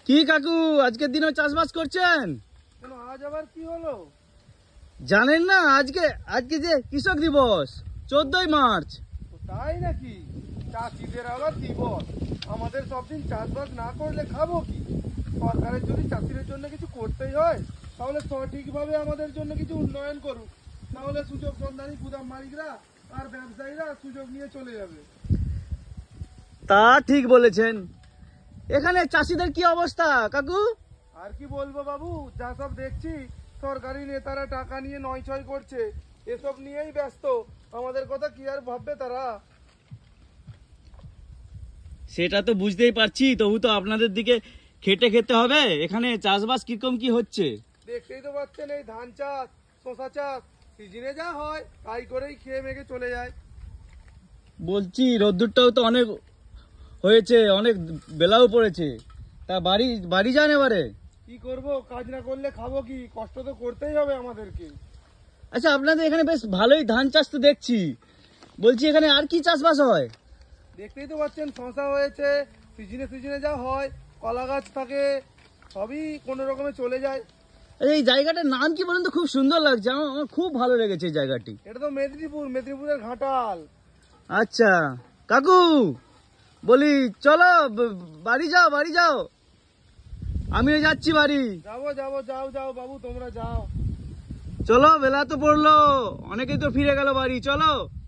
কি কাকু আজকের দিনে চাষবাস করছেন? কেন আজ আবার কি হলো? জানেন না আজকে আজকে যে কৃষক দিবস 14ই মার্চ। তাই নাকি? চাষিদের আবার দিবস। আমাদের সব দিন চাষবাস না করলে খাবো কি? সরকারের যদি চাষিদের জন্য কিছু করতেই হয় তাহলে সঠিকভাবে আমাদের জন্য কিছু উন্নয়ন করুক, তাহলে সুযোগ সন্ধানী গুদাম মালিকরা আর ব্যবসায়ীরা সুযোগ নিয়ে চলে যাবে। তা ঠিক বলেছেন। এখানে চাষিদের কি অবস্থা কাকু? আর কি বলবো বাবু, যা সব দেখছি সরকারি নেতারা টাকা নিয়ে নয় ছয় করছে, এসব নিয়েই ব্যস্ত। আমাদের কথা কি আর ভাববে তারা? সেটা তো বুঝতেই পারছি, তবু তো আপনাদের দিকে খেটে খেতে হবে। এখানে চাষবাস কিরকম কি হচ্ছে দেখতেই তো পাচ্ছেন, এই ধান চাষ, শশা চাষ, সিজনে যা হয় তাই করেই খেয়ে মেঘে চলে যায়। বলছি রোদ্দুরটাও তো অনেক হয়েছে, অনেক বেলাও পড়েছে। তা বাড়ি বাড়ি যান এবারে? কি করব, কাজ না করলে খাবো কি? কষ্ট তো করতেই হবে আমাদেরকে। আচ্ছা, আপনাদের এখানে বেশ ভালোই ধান চাষ তো দেখছি। বলছি এখানে আর কি চাষবাস হয়? দেখতেই তো পাচ্ছেন, শশা হয়েছে, সিজনে সিজনে যা হয়, কলা গাছ থাকে, সবই কোনো রকমে চলে যায়। আচ্ছা, এই জায়গাটার নাম কি বলুন তো? খুব সুন্দর লাগছে, আমার খুব ভালো লেগেছে এই জায়গাটি। এটা তো মেদিনীপুর, মেদিনীপুরের ঘাটাল। আচ্ছা কাকু, বলি চলো বাড়ি যাও, বাড়ি যাও। আমিও যাচ্ছি বাড়ি। যাবো যাবো, যাও যাও বাবু, তোমরা যাও। চলো, বেলা তো পড়লো, অনেকেই তো ফিরে গেল বাড়ি, চলো।